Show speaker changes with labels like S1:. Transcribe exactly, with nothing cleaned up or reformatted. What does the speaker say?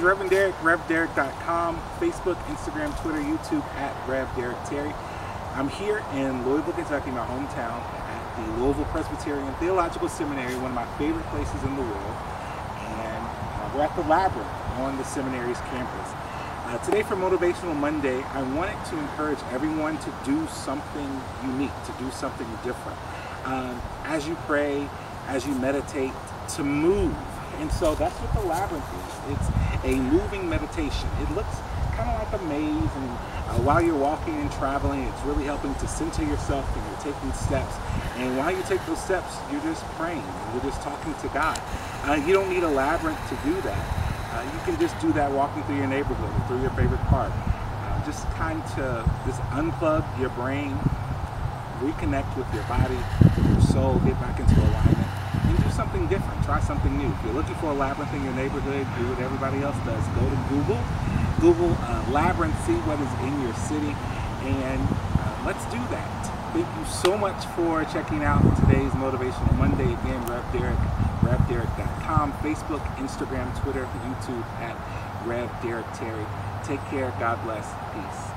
S1: Reverend Derek, rev derek dot com, Facebook, Instagram, Twitter, YouTube at Rev Derek Terry. I'm here in Louisville, Kentucky, my hometown, at the Louisville Presbyterian Theological Seminary, one of my favorite places in the world. And uh, we're at the Labyrinth on the seminary's campus. Uh, today for Motivational Monday, I wanted to encourage everyone to do something unique, to do something different. Um, as you pray, as you meditate, to move. And so that's what the Labyrinth is. It's a moving meditation. It looks kind of like a maze, and uh, while you're walking and traveling, it's really helping to center yourself, and you're taking steps. And while you take those steps, you're just praying, and you're just talking to God. Uh, you don't need a labyrinth to do that. Uh, you can just do that walking through your neighborhood or through your favorite park. Uh, just kind of just unplug your brain, reconnect with your body, with your soul, get back into alignment, and do something different. Try something new. If you're looking for a labyrinth in your neighborhood, do what everybody else does. Go to Google, Google uh, Labyrinth, see what is in your city, and uh, let's do that. Thank you so much for checking out today's Motivational Monday. Again, Rev Derek, rev derek dot com, Facebook, Instagram, Twitter, YouTube at Rev Derek Terry. Take care. God bless. Peace.